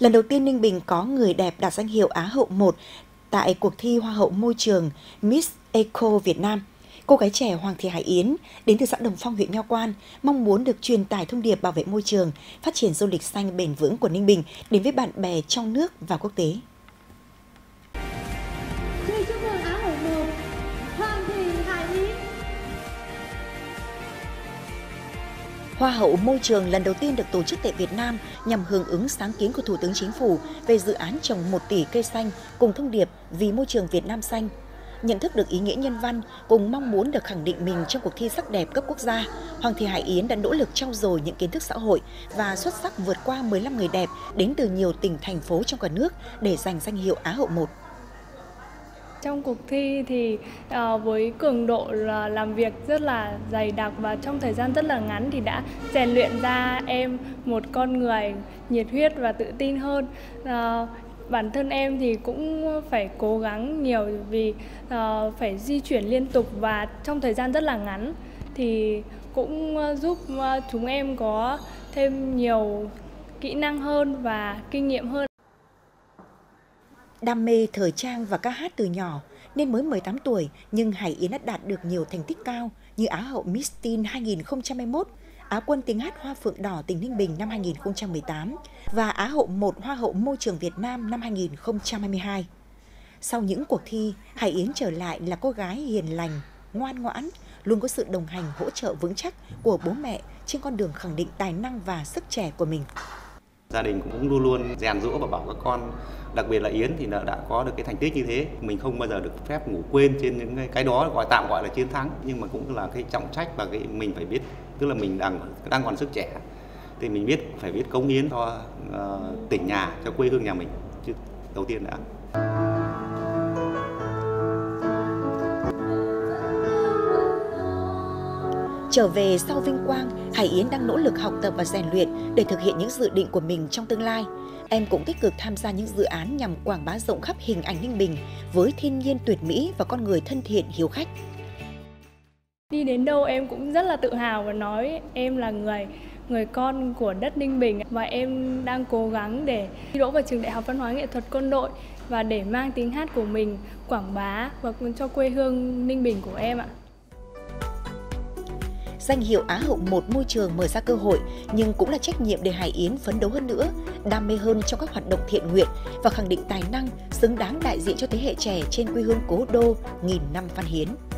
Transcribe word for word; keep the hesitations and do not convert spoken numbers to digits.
Lần đầu tiên Ninh Bình có người đẹp đạt danh hiệu Á hậu một tại cuộc thi Hoa hậu môi trường Miss Eco Việt Nam. Cô gái trẻ Hoàng Thị Hải Yến đến từ xã Đồng Phong, huyện Nho Quan, mong muốn được truyền tải thông điệp bảo vệ môi trường, phát triển du lịch xanh bền vững của Ninh Bình đến với bạn bè trong nước và quốc tế. Chúc mừng Á hậu một, Hoàng Thị Hải Yến. Hoa hậu môi trường lần đầu tiên được tổ chức tại Việt Nam nhằm hưởng ứng sáng kiến của Thủ tướng Chính phủ về dự án trồng một tỷ cây xanh cùng thông điệp vì môi trường Việt Nam xanh. Nhận thức được ý nghĩa nhân văn cùng mong muốn được khẳng định mình trong cuộc thi sắc đẹp cấp quốc gia, Hoàng Thị Hải Yến đã nỗ lực trau dồi những kiến thức xã hội và xuất sắc vượt qua mười lăm người đẹp đến từ nhiều tỉnh thành phố trong cả nước để giành danh hiệu Á hậu một. Trong cuộc thi thì uh, với cường độ là làm việc rất là dày đặc và trong thời gian rất là ngắn thì đã rèn luyện ra em một con người nhiệt huyết và tự tin hơn. Uh, bản thân em thì cũng phải cố gắng nhiều vì uh, phải di chuyển liên tục và trong thời gian rất là ngắn thì cũng uh, giúp uh, chúng em có thêm nhiều kỹ năng hơn và kinh nghiệm hơn. Đam mê thời trang và ca hát từ nhỏ nên mới mười tám tuổi nhưng Hải Yến đã đạt được nhiều thành tích cao như Á hậu Miss Teen hai nghìn không trăm hai mươi mốt, Á quân tiếng hát Hoa Phượng Đỏ tỉnh Ninh Bình năm hai nghìn không trăm mười tám và Á hậu một Hoa hậu môi trường Việt Nam năm hai nghìn không trăm hai mươi hai. Sau những cuộc thi, Hải Yến trở lại là cô gái hiền lành, ngoan ngoãn, luôn có sự đồng hành hỗ trợ vững chắc của bố mẹ trên con đường khẳng định tài năng và sức trẻ của mình. Gia đình cũng luôn luôn rèn giũa và bảo các con, đặc biệt là Yến thì đã có được cái thành tích như thế. Mình không bao giờ được phép ngủ quên trên những cái đó gọi tạm gọi là chiến thắng, nhưng mà cũng là cái trọng trách và cái mình phải biết, tức là mình đang đang còn sức trẻ thì mình biết phải biết cống hiến cho uh, tỉnh nhà, cho quê hương nhà mình chứ đầu tiên đã. Trở về sau vinh quang, Hải Yến đang nỗ lực học tập và rèn luyện để thực hiện những dự định của mình trong tương lai. Em cũng tích cực tham gia những dự án nhằm quảng bá rộng khắp hình ảnh Ninh Bình với thiên nhiên tuyệt mỹ và con người thân thiện hiếu khách. Đi đến đâu em cũng rất là tự hào và nói em là người người con của đất Ninh Bình và em đang cố gắng để thi đỗ vào trường Đại học Văn hóa Nghệ thuật Quân đội và để mang tiếng hát của mình quảng bá và cho quê hương Ninh Bình của em ạ. Danh hiệu Á hậu một môi trường mở ra cơ hội nhưng cũng là trách nhiệm để Hải Yến phấn đấu hơn nữa, đam mê hơn trong các hoạt động thiện nguyện và khẳng định tài năng xứng đáng đại diện cho thế hệ trẻ trên quê hương cố đô nghìn năm văn hiến.